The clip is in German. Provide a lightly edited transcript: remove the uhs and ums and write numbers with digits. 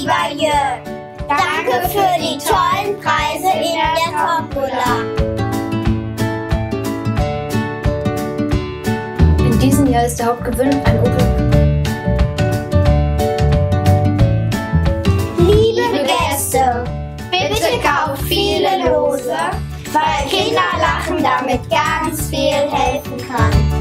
lieber Jörg. Danke für die tollen Preise in der Tombola. In diesem Jahr ist der Hauptgewinn ein Opel. Liebe Gäste, bitte kauft viele Lose, weil Kinderlachen damit ganz viel helfen kann.